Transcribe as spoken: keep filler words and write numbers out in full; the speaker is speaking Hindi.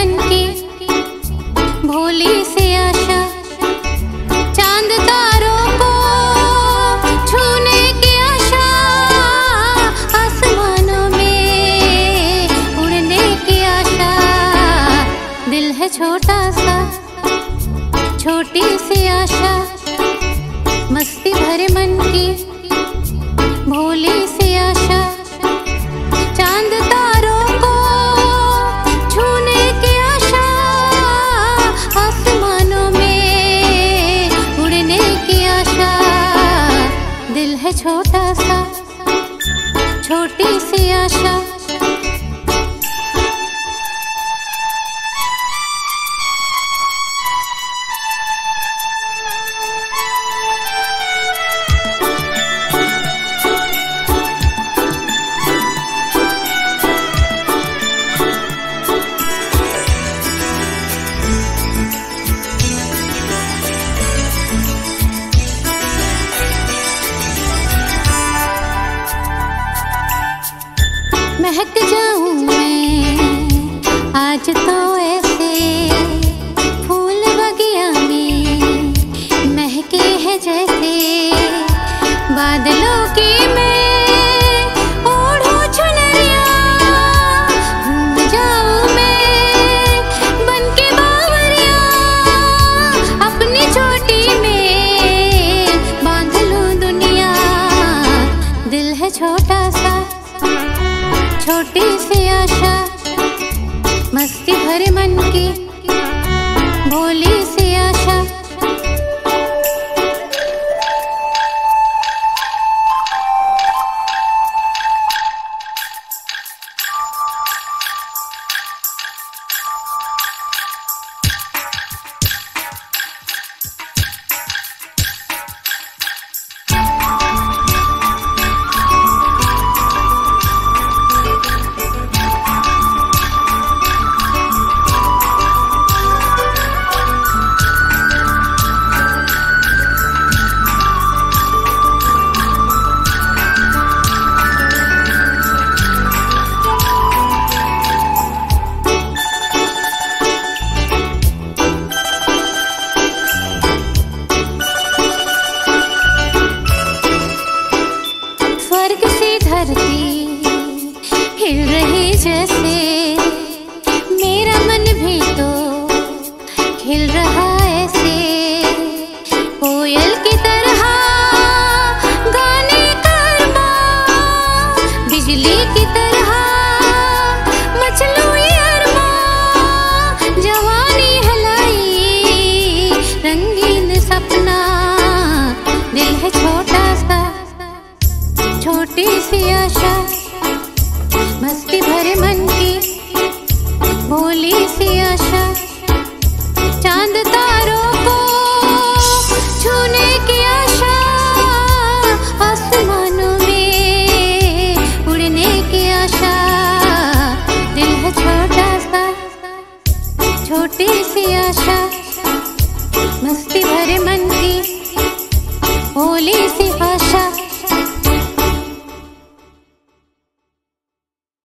मन की भोली सी आशा, चांद तारों को छूने की आशा, आसमानों में उड़ने की आशा। दिल है छोटा सा, छोटी सी आशा, मस्ती भरे मन की भोली सी आशा, चांद तारों को छूने की आशा, आसमानों में उड़ने की आशा। दिल है छोटा सा, छोटी सी आशा। महक जाऊं मैं आज तो ऐसे, फूल बगिया में महके हैं जैसे, बादलों की मैं ओढ़ूं चुनरिया, घूम जाऊं मैं बनके बावरिया, अपनी चोटी में बांध लूं दुनिया। दिल है छोटा सा, छोटी सी आशा, मस्ती भरे मन की भोली सी आशा। धरती हिल रही जैसे, मेरा मन भी तो खिल रहा ऐसे, कोयल की तरह गाने कर्मा, बिजली की तरह मचलूं ये अरमा, जवानी हलाई रंगीन सपना। दिल है छोटा सा, छोटी सी आशा, मस्ती भरे मन की भोली सी आशा, चांद तारों को छूने की आशा, आसमानों में उड़ने की आशा। दिल है छोटा सा, छोटी सी आशा, मस्ती भरे मन की भोली